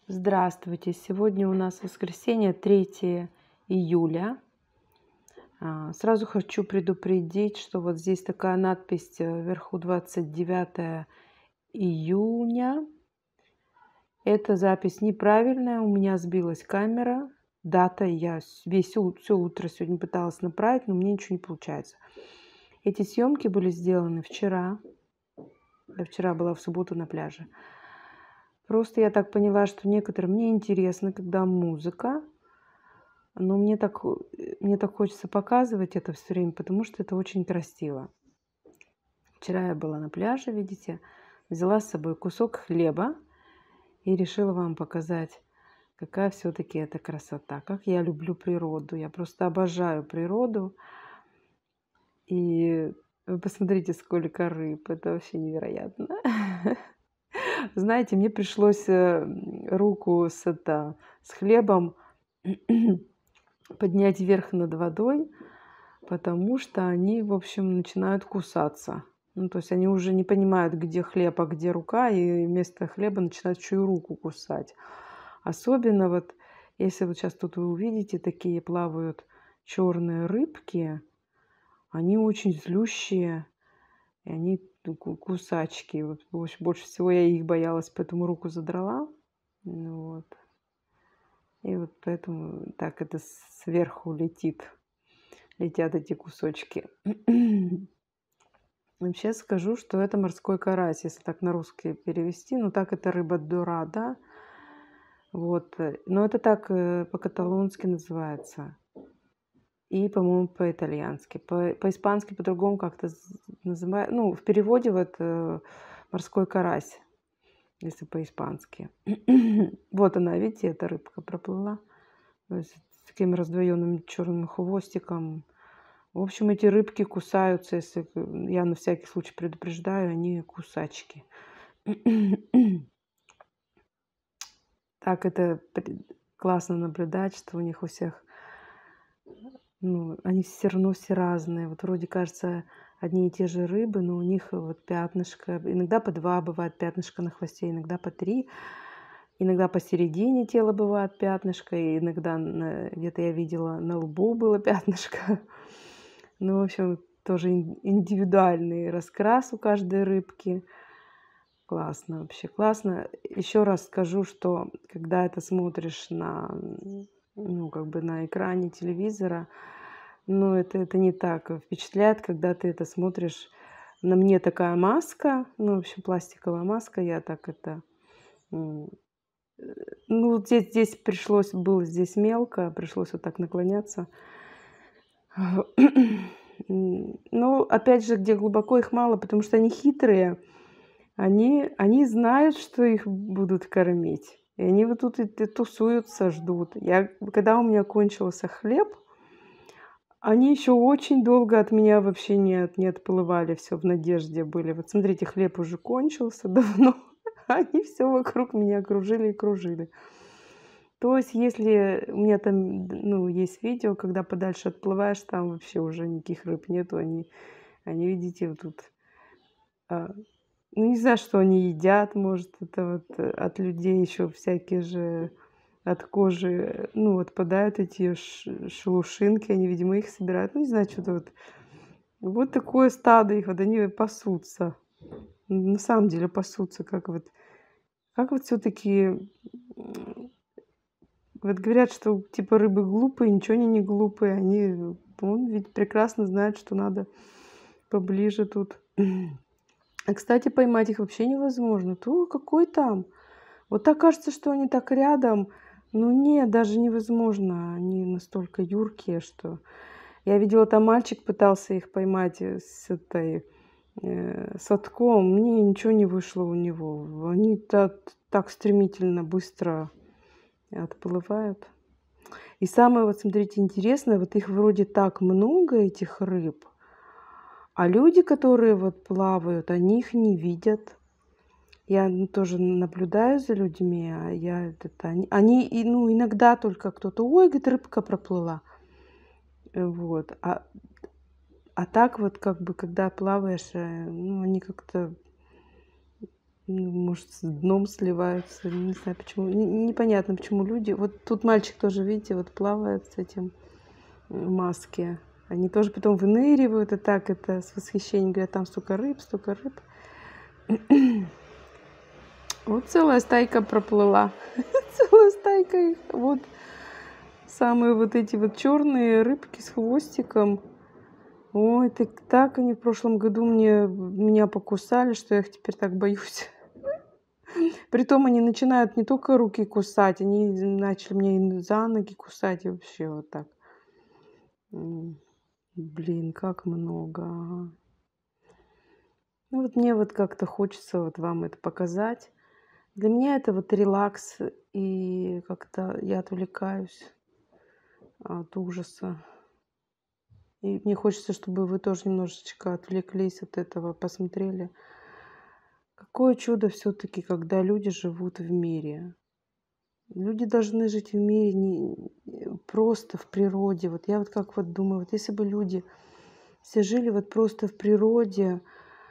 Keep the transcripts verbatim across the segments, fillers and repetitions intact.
Здравствуйте! Сегодня у нас воскресенье, третье июля. А, Сразу хочу предупредить, что вот здесь такая надпись э, вверху двадцать девятое июня. Эта запись неправильная, у меня сбилась камера. Дата, я с- весь ут- все утро сегодня пыталась направить, но мне ничего не получается. Эти съемки были сделаны вчера. Я вчера была в субботу на пляже. Просто я так поняла, что некоторым мне интересно, когда музыка, но мне так, э, мне так хочется показывать это все время, потому что это очень красиво. Вчера я была на пляже, видите, взяла с собой кусок хлеба и решила вам показать, какая все-таки это красота, как я люблю природу. Я просто обожаю природу. И вы посмотрите, сколько рыб. Это вообще невероятно. Знаете, мне пришлось э, руку с, это, с хлебом поднять вверх над водой, потому что они, в общем, начинают кусаться. Ну, то есть они уже не понимают, где хлеб, а где рука, и вместо хлеба начинают чью руку кусать. Особенно вот, если вот сейчас тут вы увидите, такие плавают черные рыбки, они очень злющие, и они ку- ку- кусачки. Вот больше, больше всего я их боялась, поэтому руку задрала. Ну вот. И вот поэтому так это сверху летит, летят эти кусочки. Вообще скажу, что это морской карась, если так на русский перевести. Ну, так это рыба дорада. Вот. э, Но это так э, по-каталонски называется. И, по-моему, по-итальянски. По- По-испански по-другому как-то называют. Ну, в переводе вот э, морской карась, если по-испански. Вот она, видите, эта рыбка проплыла. То есть с таким раздвоенным черным хвостиком. В общем, эти рыбки кусаются, если я на всякий случай предупреждаю, они кусачки. Так это при- классно наблюдать, что у них у всех, ну, они все равно все разные. Вот вроде кажется, одни и те же рыбы, но у них вот пятнышко, иногда по два бывает пятнышко на хвосте, иногда по три, иногда посередине тела бывает пятнышко, и иногда на- где-то я видела на лбу было пятнышко. Ну, в общем, тоже ин- индивидуальный раскрас у каждой рыбки. Классно, вообще классно. Еще раз скажу, что когда это смотришь на, м, ну, как бы на экране телевизора, ну, это, это не так впечатляет, когда ты это смотришь. На мне такая маска, ну, в общем, пластиковая маска, я так это... м, Ну, вот здесь, здесь пришлось, было здесь мелко, пришлось вот так наклоняться. М, Ну, опять же, где глубоко их мало, потому что они хитрые. Они они знают, что их будут кормить. И они вот тут и т тусуются, ждут. Я когда у меня кончился хлеб, они еще очень долго от меня вообще не от не отплывали, все в надежде были. Вот смотрите, хлеб уже кончился давно, они все вокруг меня кружили и кружили. То есть, если у меня там, д ну, есть видео, когда подальше отплываешь, там вообще уже никаких рыб нету. Они они, видите, вот тут, а ну, не знаю, что они едят, может, это вот, э, от людей еще всякие же от кожи, э, ну, отпадают эти ш шелушинки, они, видимо, их собирают. Ну, не знаю, что то вот. Вот такое стадо их, вот они пасутся. Н на самом деле пасутся, как вот как вот все таки вот говорят, что типа рыбы глупые, ничего они не глупые. Они, по-моему, ведь прекрасно знают, что надо поближе тут. А, кстати, поймать их вообще невозможно. То какой там? Вот так кажется, что они так рядом. Ну нет, даже невозможно. Они настолько юркие, что... Я видела, там мальчик пытался их поймать э, с этой э, садком. Мне ничего не вышло у него. Они так, так стремительно, быстро отплывают. И самое, вот смотрите, интересное, вот их вроде так много, этих рыб, а люди, которые вот плавают, они их не видят. Я, ну, тоже наблюдаю за людьми, а я это они они и, ну, иногда только кто-то: "Ой, говорит, рыбка проплыла". Э, вот. А а так вот, как бы, когда плаваешь, э, ну, они как-то ну, может, с дном сливаются. Не знаю почему. Н- Непонятно, почему люди. Вот тут мальчик тоже, видите, вот плавает с этим в маске. Они тоже потом выныривают и так это с восхищением говорят, там столько рыб, столько рыб. Вот целая стайка проплыла. Целая стайка их. Вот самые вот эти вот черные рыбки с хвостиком. Ой, так, так они в прошлом году мне, меня покусали, что я их теперь так боюсь. Притом они начинают не только руки кусать, они начали мне и за ноги кусать, и вообще вот так. М, Блин, как много. Ага. Ну вот мне вот как-то хочется вот вам это показать. Для меня это вот релакс, и как-то я отвлекаюсь от ужаса. И мне хочется, чтобы вы тоже немножечко отвлеклись от этого, посмотрели. Какое чудо все-таки, когда люди живут в мире. Люди должны жить в мире не э, просто в природе. Вот я вот как вот думаю, вот если бы люди все жили вот просто в природе,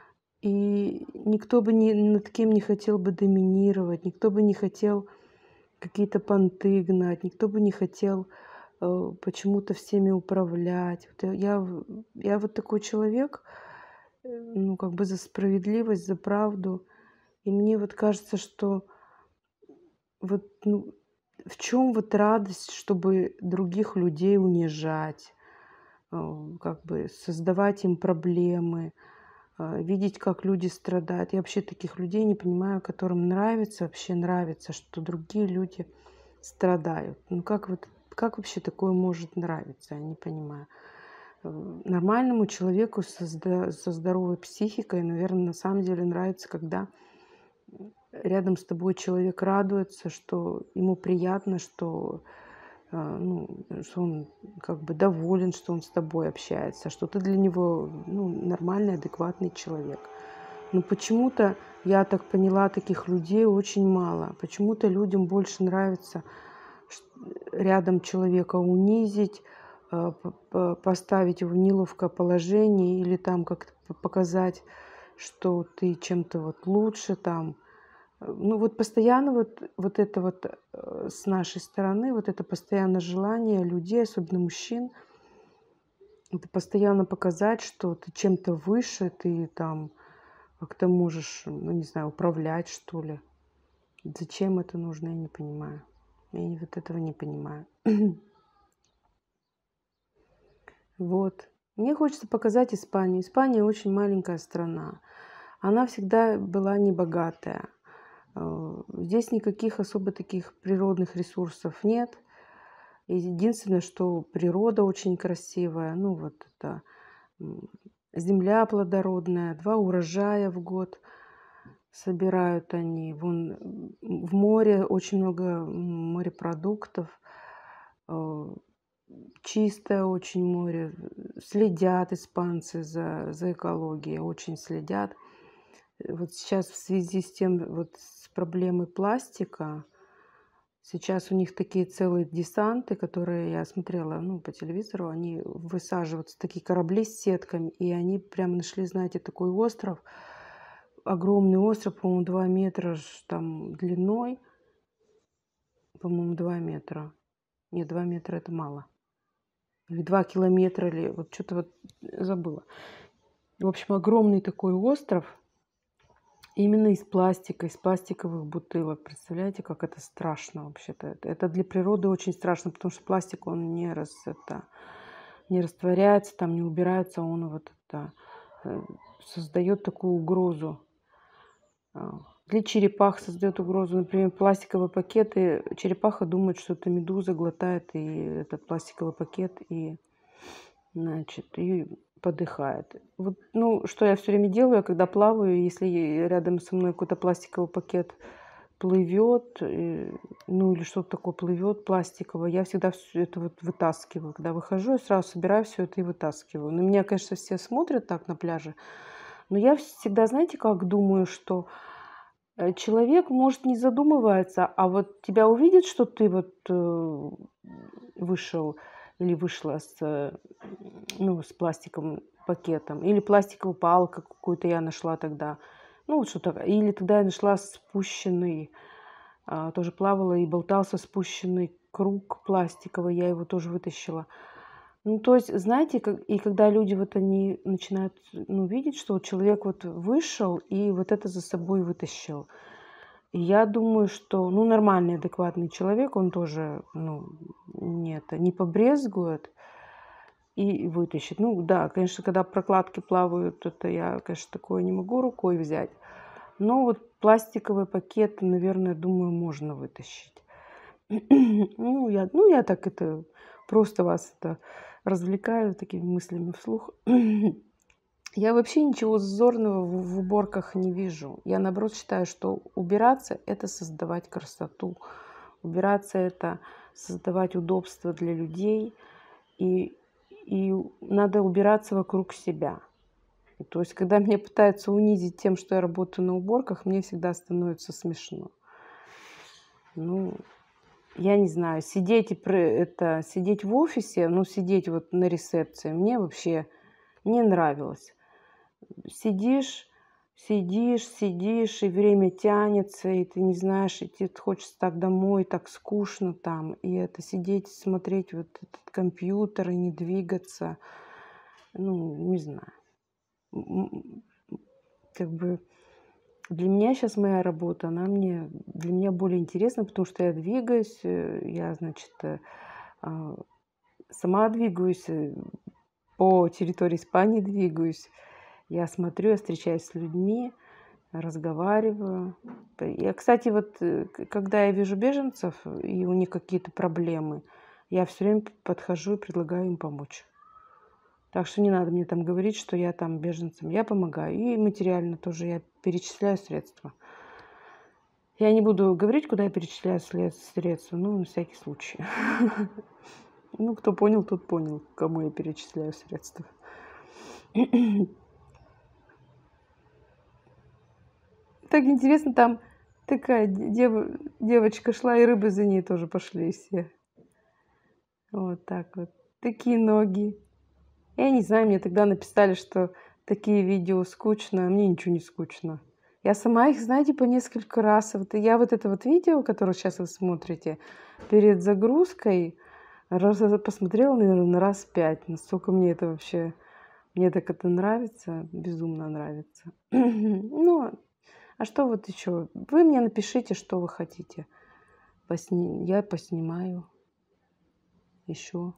и никто бы ни над кем не хотел бы доминировать, никто бы не хотел какие-то понты гнать, никто бы не хотел э, почему-то всеми управлять. Вот я, я, в- я вот такой человек, э, ну, как бы за справедливость, за правду. И мне вот кажется, что вот, ну, в чем вот радость, чтобы других людей унижать, э, как бы создавать им проблемы, э, видеть, как люди страдают. Я вообще таких людей не понимаю, которым нравится, вообще нравится, что другие люди страдают. Ну как вот, как вообще такое может нравиться? Я не понимаю. Э, Нормальному человеку со, зда- со здоровой психикой, наверное, на самом деле нравится, когда рядом с тобой человек радуется, что ему приятно, что, а, ну, что он как бы доволен, что он с тобой общается, что ты для него ну, нормальный, адекватный человек. Но почему-то, я так поняла, таких людей очень мало. Почему-то людям больше нравится ш- рядом человека унизить, а, п- п- поставить его в неловкое положение или там как-то п- показать, что ты чем-то вот лучше там. Э, ну, вот постоянно вот вот это вот, э, с нашей стороны, вот это постоянно желание людей, особенно мужчин, это постоянно показать, что ты чем-то выше, ты там как-то можешь, ну, не знаю, управлять, что ли. Зачем это нужно, я не понимаю. Я не вот этого не понимаю. Вот. Мне хочется показать Испанию. Испания очень маленькая страна. Она всегда была небогатая. Э, Здесь никаких особо таких природных ресурсов нет. И единственное, что природа очень красивая. Ну вот это м, земля плодородная, два урожая в год собирают они. Вон м, в море очень много м, морепродуктов. э, Чистое очень море. Следят испанцы за, за экологией, очень следят. Э, Вот сейчас в связи с тем, вот с проблемой пластика, сейчас у них такие целые десанты, которые я смотрела, ну, по телевизору, они высаживаются, такие корабли с сетками, и они прямо нашли, знаете, такой остров, огромный остров, по-моему, два метра ж там длиной, по-моему, два метра. Нет, два метра это мало. Или два километра, или вот что-то вот забыла. В общем, огромный такой остров, именно из пластика, из пластиковых бутылок. Представляете, как это страшно вообще-то. Это это для природы очень страшно, потому что пластик, он не, рас, это, не растворяется, там не убирается, он вот это э, создает такую угрозу. А, Для черепах создает угрозу. Например, пластиковые пакеты. Черепаха думает, что это медуза глотает и этот пластиковый пакет и, значит, и подыхает. Вот, ну, что я все время делаю, когда плаваю, если рядом со мной какой-то пластиковый пакет плывет, э, ну или что-то такое плывет пластиковое, я всегда все это вот вытаскиваю. Когда выхожу, я сразу собираю все это и вытаскиваю. На меня, конечно, все смотрят так на пляже, но я всегда, знаете, как думаю, что э, человек, может, не задумывается, а вот тебя увидит, что ты вот э, вышел или вышла с, э, ну, с пластиковым пакетом, или пластиковую палку какую-то я нашла тогда. Ну, вот что-то. Или тогда я нашла спущенный, а, тоже плавала и болтался спущенный круг пластиковый, я его тоже вытащила. Ну, то есть, знаете, как, и когда люди вот они начинают, ну, видеть, что вот человек вот вышел и вот это за собой вытащил. И я думаю, что, ну, нормальный, адекватный человек, он тоже, ну, не это, не побрезгует и вытащит. Ну, да, конечно, когда прокладки плавают, это я, конечно, такое не могу рукой взять. Но вот пластиковые пакеты, наверное, думаю, можно вытащить. Ну, я, ну, я так это просто вас это развлекаю такими мыслями вслух. Я вообще ничего зазорного в, в уборках не вижу. Я, наоборот, считаю, что убираться – это создавать красоту. Убираться – это создавать удобства для людей. И, и надо убираться вокруг себя. И то есть, когда меня пытаются унизить тем, что я работаю на уборках, мне всегда становится смешно. Ну, я не знаю, сидеть, и про это, сидеть в офисе, ну, сидеть вот на ресепции, мне вообще не нравилось. Сидишь, сидишь, сидишь, и время тянется, и ты не знаешь, и тебе хочется так домой, так скучно там. И это сидеть, смотреть вот этот компьютер и не двигаться, ну, не знаю. Как бы для меня сейчас моя работа, она мне, для меня более интересна, потому что я двигаюсь, э, я, значит, э, а, сама двигаюсь, э, по территории Испании двигаюсь. Я смотрю, я встречаюсь с людьми, разговариваю. П я, кстати, вот, э, к когда я вижу беженцев, и у них какие-то проблемы, я все время п подхожу и предлагаю им помочь. Так что не надо мне там говорить, что я там беженцам. Я помогаю. И материально тоже я перечисляю средства. Я не буду говорить, куда я перечисляю след средства, ну, на всякий случай. Ну, кто понял, тот понял, кому я перечисляю средства. Так интересно, там такая дев девочка шла, и рыбы за ней тоже пошли все. Вот так вот. Такие ноги. Я не знаю, мне тогда написали, что такие видео скучно, а мне ничего не скучно. Я сама их, знаете, по несколько раз. Вот я вот это вот видео, которое сейчас вы смотрите, перед загрузкой раз, посмотрела, наверное, раз пять. Настолько мне это вообще, мне так это нравится, безумно нравится. Ну, а что вот еще? Вы мне напишите, что вы хотите. Посни... Я поснимаю еще.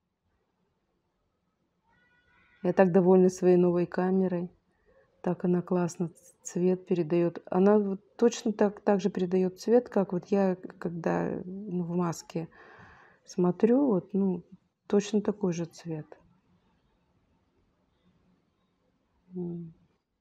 Я так довольна своей новой камерой. Так она классно цвет передает. Она вот точно так, так же передает цвет, как вот я, когда ну, в маске смотрю, вот, ну, точно такой же цвет. М.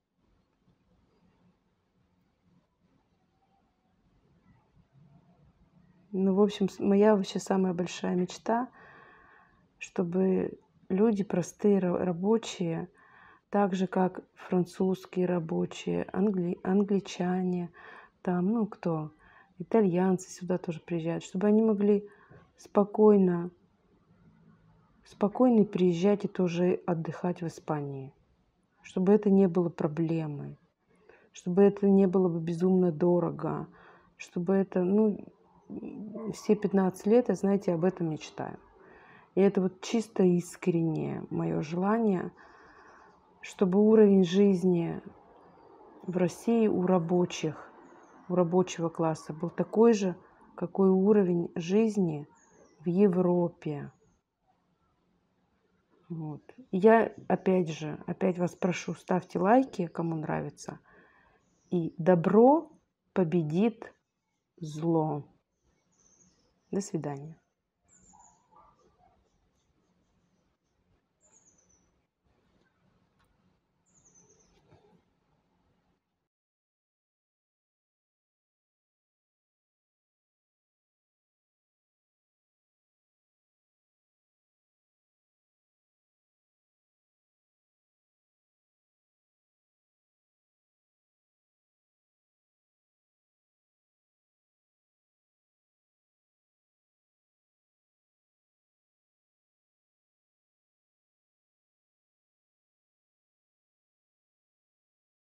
Ну, в общем, с- моя вообще самая большая мечта, чтобы люди простые, ра- рабочие, так же, как французские рабочие, англи... англичане, там, ну, кто, итальянцы сюда тоже приезжают, чтобы они могли спокойно, спокойно приезжать и тоже отдыхать в Испании, чтобы это не было проблемой, чтобы это не было бы безумно дорого, чтобы это, ну, все пятнадцать лет, я, знаете, об этом мечтаю. И это вот чисто искреннее мое желание, чтобы уровень жизни в России у рабочих, у рабочего класса был такой же, какой уровень жизни в Европе. Вот. Я опять же, опять вас прошу, ставьте лайки, кому нравится. И добро победит зло. До свидания.